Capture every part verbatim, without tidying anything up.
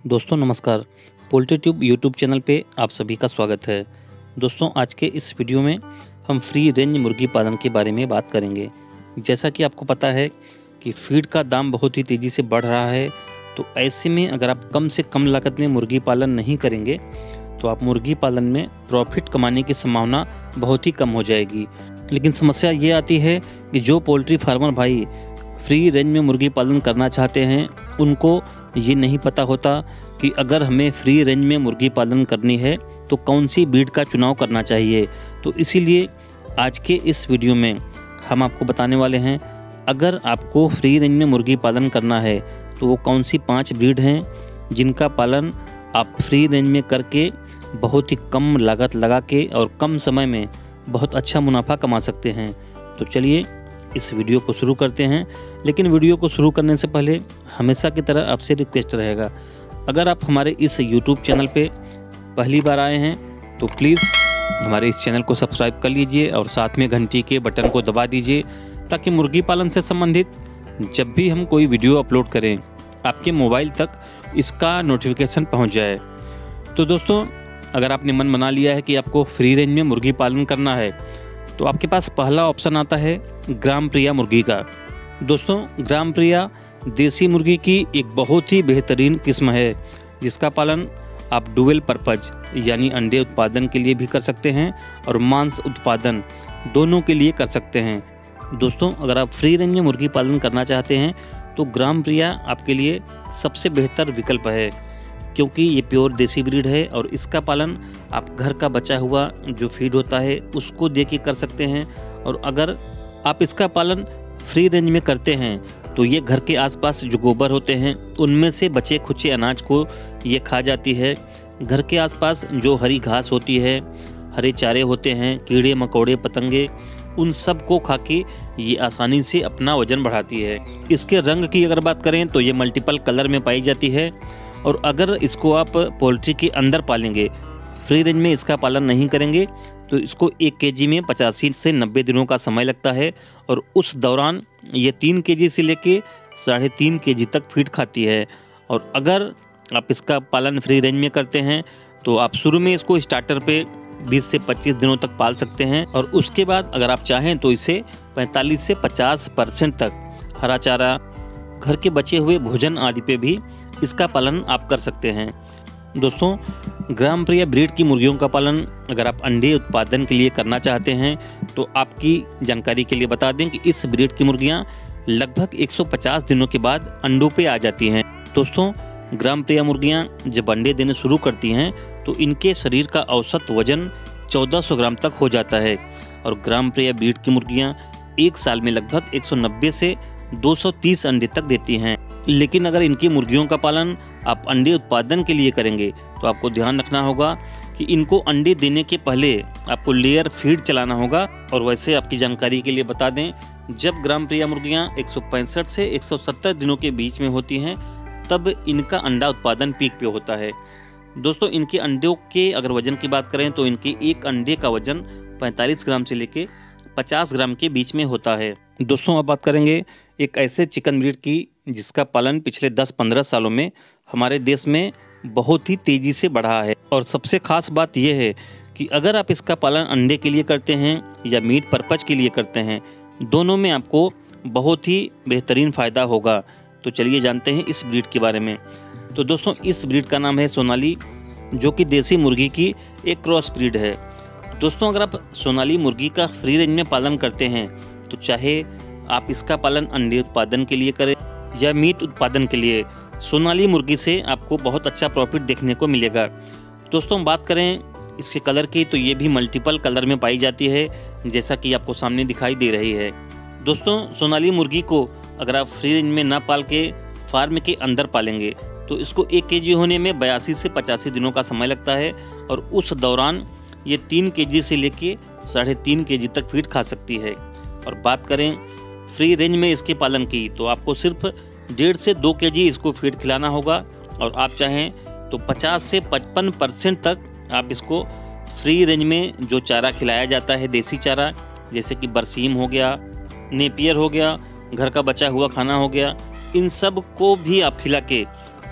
दोस्तों नमस्कार। Poultry tube YouTube channel पे आप सभी का स्वागत है। दोस्तों आज के इस वीडियो में हम फ्री रेंज मुर्गी पालन के बारे में बात करेंगे। जैसा कि आपको पता है कि फीड का दाम बहुत ही तेज़ी से बढ़ रहा है, तो ऐसे में अगर आप कम से कम लागत में मुर्गी पालन नहीं करेंगे तो आप मुर्गी पालन में प्रॉफिट कमाने की संभावना बहुत ही कम हो जाएगी। लेकिन समस्या ये आती है कि जो पोल्ट्री फार्मर भाई फ्री रेंज में मुर्गी पालन करना चाहते हैं उनको ये नहीं पता होता कि अगर हमें फ्री रेंज में मुर्गी पालन करनी है तो कौन सी ब्रीड का चुनाव करना चाहिए। तो इसीलिए आज के इस वीडियो में हम आपको बताने वाले हैं, अगर आपको फ्री रेंज में मुर्गी पालन करना है तो वो कौन सी पांच ब्रीड हैं जिनका पालन आप फ्री रेंज में करके बहुत ही कम लागत लगा के और कम समय में बहुत अच्छा मुनाफा कमा सकते हैं। तो चलिए इस वीडियो को शुरू करते हैं। लेकिन वीडियो को शुरू करने से पहले हमेशा की तरह आपसे रिक्वेस्ट रहेगा, अगर आप हमारे इस यूट्यूब चैनल पे पहली बार आए हैं तो प्लीज़ हमारे इस चैनल को सब्सक्राइब कर लीजिए और साथ में घंटी के बटन को दबा दीजिए ताकि मुर्गी पालन से संबंधित जब भी हम कोई वीडियो अपलोड करें आपके मोबाइल तक इसका नोटिफिकेशन पहुंच जाए। तो दोस्तों अगर आपने मन बना लिया है कि आपको फ्री रेंज में मुर्गी पालन करना है तो आपके पास पहला ऑप्शन आता है ग्राम प्रिया मुर्गी का। दोस्तों ग्राम प्रिया देसी मुर्गी की एक बहुत ही बेहतरीन किस्म है जिसका पालन आप डुअल पर्पज यानी अंडे उत्पादन के लिए भी कर सकते हैं और मांस उत्पादन दोनों के लिए कर सकते हैं। दोस्तों अगर आप फ्री रेंज में मुर्गी पालन करना चाहते हैं तो ग्राम प्रिया आपके लिए सबसे बेहतर विकल्प है, क्योंकि ये प्योर देसी ब्रीड है और इसका पालन आप घर का बचा हुआ जो फीड होता है उसको दे के कर सकते हैं। और अगर आप इसका पालन फ्री रेंज में करते हैं तो ये घर के आसपास जो गोबर होते हैं उनमें से बचे खुचे अनाज को ये खा जाती है। घर के आसपास जो हरी घास होती है, हरे चारे होते हैं, कीड़े मकोड़े पतंगे, उन सब को खा के ये आसानी से अपना वजन बढ़ाती है। इसके रंग की अगर बात करें तो ये मल्टीपल कलर में पाई जाती है। और अगर इसको आप पोल्ट्री के अंदर पालेंगे, फ्री रेंज में इसका पालन नहीं करेंगे तो इसको एक केजी में पचासी से नब्बे दिनों का समय लगता है और उस दौरान ये तीन केजी से लेके साढ़े तीन केजी तक फीड खाती है। और अगर आप इसका पालन फ्री रेंज में करते हैं तो आप शुरू में इसको स्टार्टर पे बीस से पच्चीस दिनों तक पाल सकते हैं और उसके बाद अगर आप चाहें तो इसे पैंतालीस से पचास परसेंट तक हरा चारा, घर के बचे हुए भोजन आदि पे भी इसका पालन आप कर सकते हैं। दोस्तों ग्राम प्रिया ब्रीड की मुर्गियों का पालन अगर आप अंडे उत्पादन के लिए करना चाहते हैं तो आपकी जानकारी के लिए बता दें कि इस ब्रीड की मुर्गियां लगभग एक सौ पचास दिनों के बाद अंडों पे आ जाती हैं। दोस्तों ग्राम प्रिया मुर्गियां जब अंडे देने शुरू करती हैं तो इनके शरीर का औसत वजन चौदह सौ ग्राम तक हो जाता है और ग्राम प्रिया ब्रीड की मुर्गियां एक साल में लगभग एक सौ नब्बे से दो सौ तीस अंडे तक देती हैं। लेकिन अगर इनकी मुर्गियों का पालन आप अंडे उत्पादन के लिए करेंगे तो आपको ध्यान रखना होगा कि इनको अंडे देने के पहले आपको लेयर फीड चलाना होगा। और वैसे आपकी जानकारी के लिए बता दें, जब ग्राम प्रिया मुर्गियां एक सौ पैंसठ से एक सौ सत्तर दिनों के बीच में होती हैं तब इनका अंडा उत्पादन पीक पे होता है। दोस्तों इनके अंडों के अगर वजन की बात करें तो इनके एक अंडे का वजन पैंतालीस ग्राम से लेके पचास ग्राम के बीच में होता है। दोस्तों अब बात करेंगे एक ऐसे चिकन ब्रीड की जिसका पालन पिछले दस पंद्रह सालों में हमारे देश में बहुत ही तेज़ी से बढ़ा है। और सबसे खास बात यह है कि अगर आप इसका पालन अंडे के लिए करते हैं या मीट पर्पज के लिए करते हैं, दोनों में आपको बहुत ही बेहतरीन फ़ायदा होगा। तो चलिए जानते हैं इस ब्रीड के बारे में। तो दोस्तों इस ब्रीड का नाम है सोनाली, जो कि देसी मुर्गी की एक क्रॉस ब्रीड है। दोस्तों अगर आप सोनाली मुर्गी का फ्री रेंज में पालन करते हैं तो चाहे आप इसका पालन अंडे उत्पादन के लिए करें या मीट उत्पादन के लिए, सोनाली मुर्गी से आपको बहुत अच्छा प्रॉफिट देखने को मिलेगा। दोस्तों हम बात करें इसके कलर की तो ये भी मल्टीपल कलर में पाई जाती है, जैसा कि आपको सामने दिखाई दे रही है। दोस्तों सोनाली मुर्गी को अगर आप फ्री रेंज में ना पाल के फार्म के अंदर पालेंगे तो इसको एक केजी होने में बयासी से पचासी दिनों का समय लगता है और उस दौरान ये तीन केजी से लेके साढ़े तीन केजी तक फीड खा सकती है। और बात करें फ्री रेंज में इसके पालन की तो आपको सिर्फ डेढ़ से दो केजी इसको फीड खिलाना होगा और आप चाहें तो पचास से पचपन परसेंट तक आप इसको फ्री रेंज में जो चारा खिलाया जाता है देसी चारा, जैसे कि बरसीम हो गया, नेपियर हो गया, घर का बचा हुआ खाना हो गया, इन सब को भी आप खिला के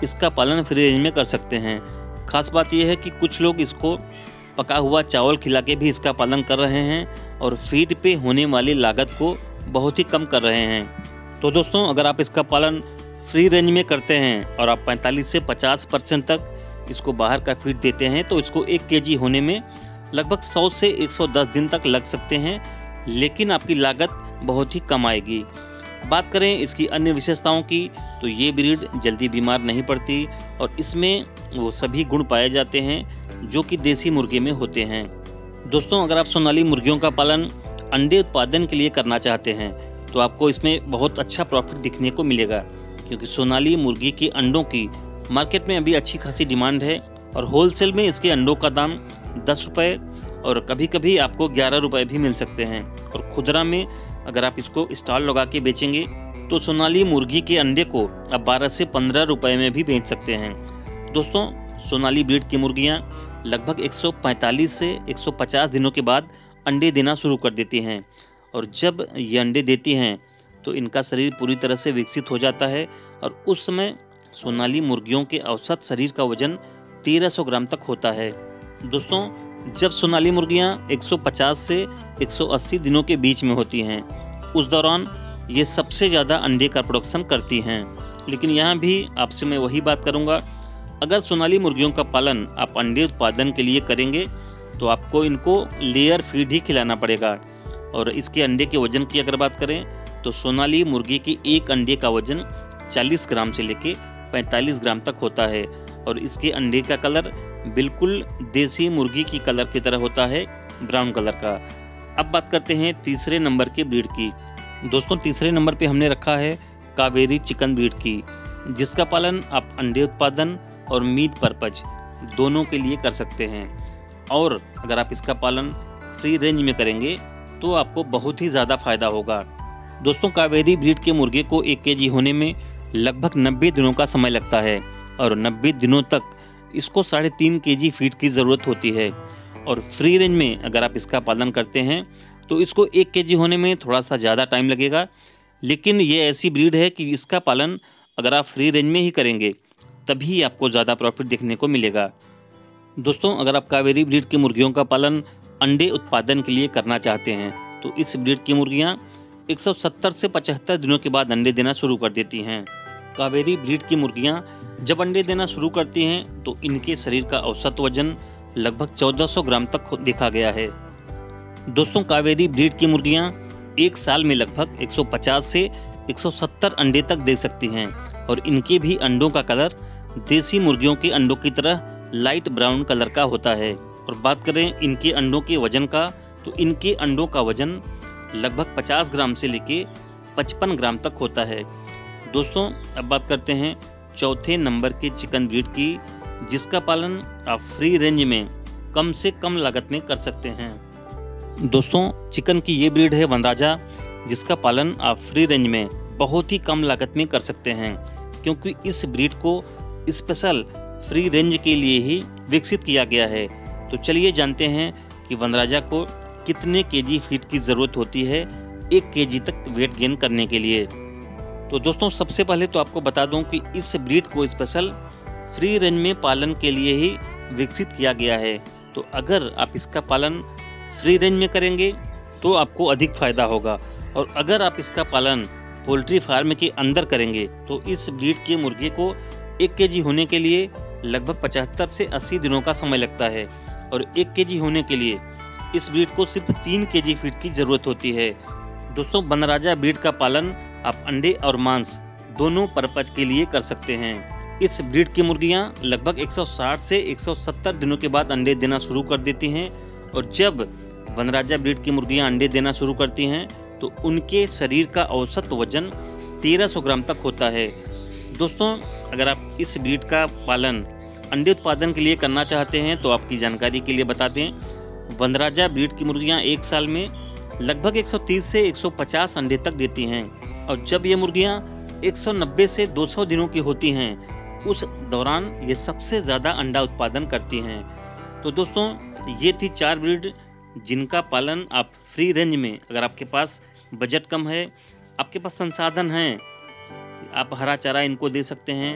इसका पालन फ्री रेंज में कर सकते हैं। खास बात यह है कि कुछ लोग इसको पका हुआ चावल खिला के भी इसका पालन कर रहे हैं और फीड पे होने वाली लागत को बहुत ही कम कर रहे हैं। तो दोस्तों, अगर आप इसका पालन फ्री रेंज में करते हैं और आप पैंतालीस से पचास परसेंट तक इसको बाहर का फीड देते हैं तो इसको एक केजी होने में लगभग सौ से एक सौ दस दिन तक लग सकते हैं, लेकिन आपकी लागत बहुत ही कम आएगी। बात करें इसकी अन्य विशेषताओं की तो ये ब्रीड जल्दी बीमार नहीं पड़ती और इसमें वो सभी गुण पाए जाते हैं जो कि देसी मुर्गे में होते हैं। दोस्तों, अगर आप सोनाली मुर्गियों का पालन अंडे उत्पादन के लिए करना चाहते हैं तो आपको इसमें बहुत अच्छा प्रॉफिट दिखने को मिलेगा, क्योंकि सोनाली मुर्गी के अंडों की मार्केट में अभी अच्छी खासी डिमांड है और होलसेल में इसके अंडों का दाम दस रुपये और कभी कभी आपको ग्यारह रुपये भी मिल सकते हैं। और खुदरा में अगर आप इसको स्टॉल लगा के बेचेंगे तो सोनाली मुर्गी के अंडे को आप बारह से पंद्रह रुपये में भी बेच सकते हैं। दोस्तों, सोनाली ब्रीड की मुर्गियां लगभग एक सौ पैंतालीस से एक सौ पचास दिनों के बाद अंडे देना शुरू कर देती हैं और जब ये अंडे देती हैं तो इनका शरीर पूरी तरह से विकसित हो जाता है और उस समय सोनाली मुर्गियों के औसत शरीर का वजन तेरह सौ ग्राम तक होता है। दोस्तों, जब सोनाली मुर्गियां एक सौ पचास से एक सौ अस्सी दिनों के बीच में होती हैं उस दौरान ये सबसे ज़्यादा अंडे का प्रोडक्शन करती हैं। लेकिन यहाँ भी आपसे मैं वही बात करूँगा, अगर सोनाली मुर्गियों का पालन आप अंडे उत्पादन के लिए करेंगे तो आपको इनको लेयर फीड ही खिलाना पड़ेगा। और इसके अंडे के वजन की अगर बात करें तो सोनाली मुर्गी के एक अंडे का वजन चालीस ग्राम से लेके पैंतालीस ग्राम तक होता है और इसके अंडे का कलर बिल्कुल देसी मुर्गी की कलर की तरह होता है, ब्राउन कलर का। अब बात करते हैं तीसरे नंबर के ब्रीड की। दोस्तों, तीसरे नंबर पे हमने रखा है कावेरी चिकन ब्रीड की, जिसका पालन आप अंडे उत्पादन और मीट पर्पज दोनों के लिए कर सकते हैं। और अगर आप इसका पालन फ्री रेंज में करेंगे तो आपको बहुत ही ज़्यादा फायदा होगा। दोस्तों, कावेरी ब्रीड के मुर्गे को एक केजी होने में लगभग नब्बे दिनों का समय लगता है और नब्बे दिनों तक इसको साढ़े तीन के जी फीड की ज़रूरत होती है। और फ्री रेंज में अगर आप इसका पालन करते हैं तो इसको एक केजी होने में थोड़ा सा ज़्यादा टाइम लगेगा, लेकिन ये ऐसी ब्रीड है कि इसका पालन अगर आप फ्री रेंज में ही करेंगे तभी आपको ज़्यादा प्रॉफिट देखने को मिलेगा। दोस्तों, अगर आप कावेरी ब्रीड की मुर्गियों का पालन अंडे उत्पादन के लिए करना चाहते हैं तो इस ब्रीड की मुर्गियाँ एक सौ सत्तर से पचहत्तर दिनों के बाद अंडे देना शुरू कर देती हैं। कावेरी ब्रीड की मुर्गियाँ जब अंडे देना शुरू करती हैं तो इनके शरीर का औसत वजन लगभग चौदह सौ ग्राम तक देखा गया है। दोस्तों, कावेरी ब्रीड की मुर्गियाँ एक साल में लगभग एक सौ पचास से एक सौ सत्तर अंडे तक दे सकती हैं और इनके भी अंडों का कलर देसी मुर्गियों के अंडों की तरह लाइट ब्राउन कलर का होता है। और बात करें इनके अंडों के वजन का तो इनके अंडों का वजन लगभग पचास ग्राम से लेके पचपन ग्राम तक होता है। दोस्तों, अब बात करते हैं चौथे नंबर के चिकन ब्रीड की, जिसका पालन आप फ्री रेंज में कम से कम लागत में कर सकते हैं। दोस्तों, चिकन की ये ब्रीड है वनराजा, जिसका पालन आप फ्री रेंज में बहुत ही कम लागत में कर सकते हैं, क्योंकि इस ब्रीड को स्पेशल फ्री रेंज के लिए ही विकसित किया गया है। तो चलिए जानते हैं कि वनराजा को कितने केजी फीड की ज़रूरत होती है एक केजी तक वेट गेन करने के लिए। तो दोस्तों, सबसे पहले तो आपको बता दूं कि इस ब्रीड को स्पेशल फ्री रेंज में पालन के लिए ही विकसित किया गया है। तो अगर आप इसका पालन फ्री रेंज में करेंगे तो आपको अधिक फायदा होगा, और अगर आप इसका पालन पोल्ट्री फार्म के अंदर करेंगे तो इस ब्रीड के मुर्गे को एक केजी होने के लिए लगभग पचहत्तर से अस्सी दिनों का समय लगता है और एक केजी होने के लिए इस ब्रीड को सिर्फ तीन केजी फीड की ज़रूरत होती है। दोस्तों, वनराजा ब्रीड का पालन आप अंडे और मांस दोनों पर्पज के लिए कर सकते हैं। इस ब्रीड की मुर्गियां लगभग एक सौ साठ से एक सौ सत्तर दिनों के बाद अंडे देना शुरू कर देती हैं और जब वनराजा ब्रीड की मुर्गियां अंडे देना शुरू करती हैं तो उनके शरीर का औसत वजन तेरह सौ ग्राम तक होता है। दोस्तों, अगर आप इस ब्रीड का पालन अंडे उत्पादन के लिए करना चाहते हैं तो आपकी जानकारी के लिए बता दें, वनराजा ब्रीड की मुर्गियां एक साल में लगभग एक सौ तीस से एक सौ पचास अंडे तक देती हैं और जब ये मुर्गियां एक सौ नब्बे से दो सौ दिनों की होती हैं उस दौरान ये सबसे ज़्यादा अंडा उत्पादन करती हैं। तो दोस्तों, ये थी चार ब्रीड जिनका पालन आप फ्री रेंज में, अगर आपके पास बजट कम है, आपके पास संसाधन हैं, आप हरा चारा इनको दे सकते हैं,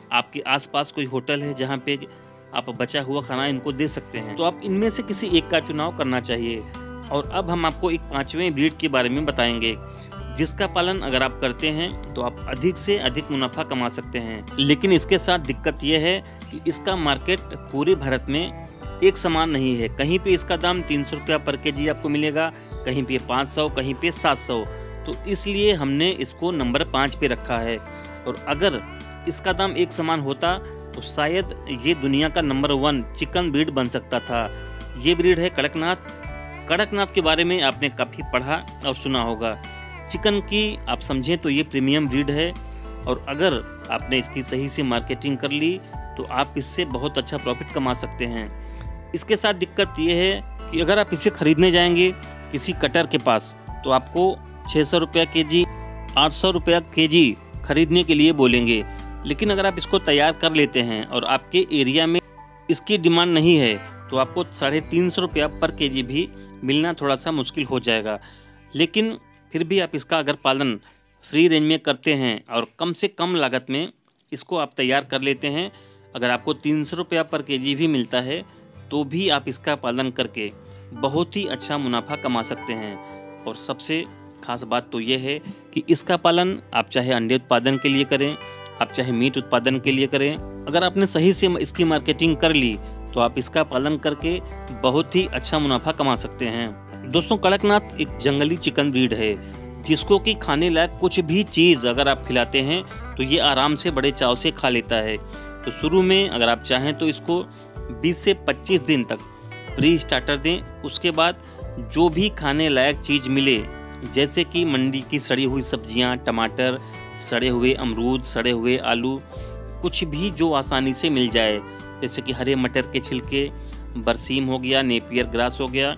आपके आसपास कोई होटल है जहाँ पे आप बचा हुआ खाना इनको दे सकते हैं, तो आप इनमें से किसी एक का चुनाव करना चाहिए। और अब हम आपको एक पांचवें ब्रीड के बारे में बताएंगे, जिसका पालन अगर आप करते हैं तो आप अधिक से अधिक मुनाफा कमा सकते हैं। लेकिन इसके साथ दिक्कत यह है कि इसका मार्केट पूरे भारत में एक समान नहीं है। कहीं पे इसका दाम तीन सौ रुपया पर केजी आपको मिलेगा, कहीं पे पाँच सौ, कहीं पे सात सौ। तो इसलिए हमने इसको नंबर पाँच पे रखा है। और अगर इसका दाम एक समान होता तो शायद ये दुनिया का नंबर वन चिकन ब्रीड बन सकता था। ये ब्रीड है कड़कनाथ। कड़कनाथ के बारे में आपने काफ़ी पढ़ा और सुना होगा। चिकन की आप समझें तो ये प्रीमियम ब्रीड है, और अगर आपने इसकी सही से मार्केटिंग कर ली तो आप इससे बहुत अच्छा प्रॉफिट कमा सकते हैं। इसके साथ दिक्कत ये है कि अगर आप इसे खरीदने जाएंगे किसी कटर के पास तो आपको छः सौ रुपया के जी, आठ सौ रुपया के जी खरीदने के लिए बोलेंगे। लेकिन अगर आप इसको तैयार कर लेते हैं और आपके एरिया में इसकी डिमांड नहीं है तो आपको साढ़े तीन सौ रुपया पर के जी भी मिलना थोड़ा सा मुश्किल हो जाएगा। लेकिन फिर भी आप इसका अगर पालन फ्री रेंज में करते हैं और कम से कम लागत में इसको आप तैयार कर लेते हैं, अगर आपको तीन सौ रुपया पर के जी भी मिलता है तो भी आप इसका पालन करके बहुत ही अच्छा मुनाफा कमा सकते हैं। और सबसे खास बात तो यह है कि इसका पालन आप चाहे अंडे उत्पादन के लिए करें, आप चाहे मीट उत्पादन के लिए करें, अगर आपने सही से इसकी मार्केटिंग कर ली तो आप इसका पालन करके बहुत ही अच्छा मुनाफा कमा सकते हैं। दोस्तों, कड़कनाथ एक जंगली चिकन ब्रीड है जिसको कि खाने लायक कुछ भी चीज़ अगर आप खिलाते हैं तो ये आराम से बड़े चाव से खा लेता है। तो शुरू में अगर आप चाहें तो इसको बीस से पच्चीस दिन तक प्री स्टार्टर दें। उसके बाद जो भी खाने लायक चीज़ मिले, जैसे कि मंडी की सड़ी हुई सब्जियां, टमाटर, सड़े हुए अमरूद, सड़े हुए आलू, कुछ भी जो आसानी से मिल जाए, जैसे कि हरे मटर के छिलके, बरसीम हो गया, नेपियर ग्रास हो गया,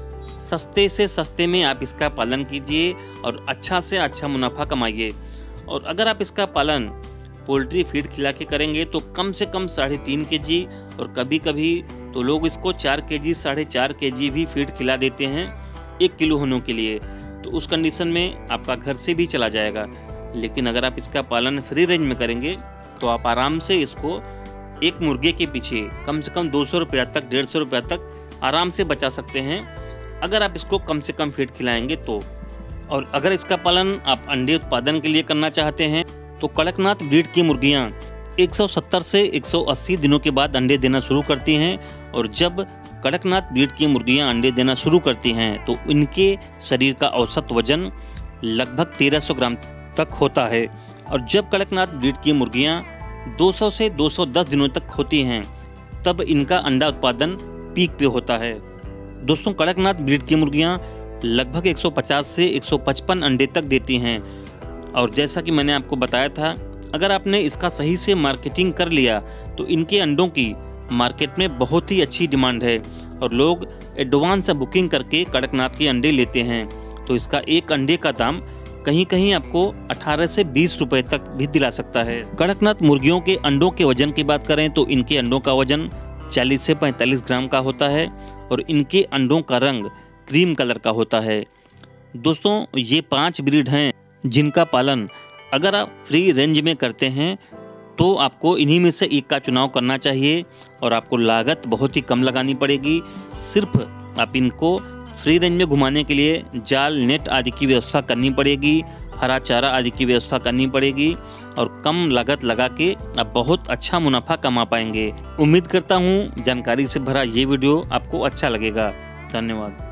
सस्ते से सस्ते में आप इसका पालन कीजिए और अच्छा से अच्छा मुनाफा कमाइए। और अगर आप इसका पालन पोल्ट्री फीड खिला के करेंगे तो कम से कम साढ़े तीन के जी, और कभी कभी तो लोग इसको चार के जी, साढ़े चार के जी भी फीड खिला देते हैं एक किलो होने के लिए। तो उस कंडीशन में आपका घर से भी चला जाएगा। लेकिन अगर आप इसका पालन फ्री रेंज में करेंगे तो आप आराम से इसको एक मुर्गे के पीछे कम से कम दो सौ रुपया तक, डेढ़ सौ रुपया तक आराम से बचा सकते हैं, अगर आप इसको कम से कम फीड खिलाएंगे तो। और अगर इसका पालन आप अंडे उत्पादन के लिए करना चाहते हैं तो कड़कनाथ ब्रीड की मुर्गियां एक सौ सत्तर से एक सौ अस्सी दिनों के बाद अंडे देना शुरू करती हैं। और जब कड़कनाथ ब्रीड की मुर्गियां अंडे देना शुरू करती हैं तो इनके शरीर का औसत वजन लगभग तेरह सौ ग्राम तक होता है। और जब कड़कनाथ ब्रीड की मुर्गियां दो सौ से दो सौ दस दिनों तक होती हैं तब इनका अंडा उत्पादन पीक पे होता है। दोस्तों, कड़कनाथ ब्रीड की मुर्गियां लगभग एक सौ पचास से एक सौ पचपन अंडे तक देती हैं। और जैसा कि मैंने आपको बताया था, अगर आपने इसका सही से मार्केटिंग कर लिया तो इनके अंडों की मार्केट में बहुत ही अच्छी डिमांड है और लोग एडवांस बुकिंग करके कड़कनाथ के अंडे लेते हैं। तो इसका एक अंडे का दाम कहीं कहीं आपको अठारह से बीस रुपए तक भी दिला सकता है। कड़कनाथ मुर्गियों के अंडों के वजन की बात करें तो इनके अंडों का वजन चालीस से पैंतालीस ग्राम का होता है और इनके अंडों का रंग क्रीम कलर का होता है। दोस्तों, ये पांच ब्रीड हैं जिनका पालन अगर आप फ्री रेंज में करते हैं तो आपको इन्हीं में से एक का चुनाव करना चाहिए और आपको लागत बहुत ही कम लगानी पड़ेगी। सिर्फ आप इनको फ्री रेंज में घुमाने के लिए जाल, नेट आदि की व्यवस्था करनी पड़ेगी, हरा चारा आदि की व्यवस्था करनी पड़ेगी और कम लागत लगा के आप बहुत अच्छा मुनाफा कमा पाएंगे। उम्मीद करता हूँ जानकारी से भरा ये वीडियो आपको अच्छा लगेगा। धन्यवाद।